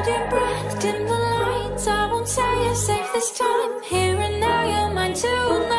hold your breath, dim the lights. I won't say you're safe this time. Here and now, you're mine tonight.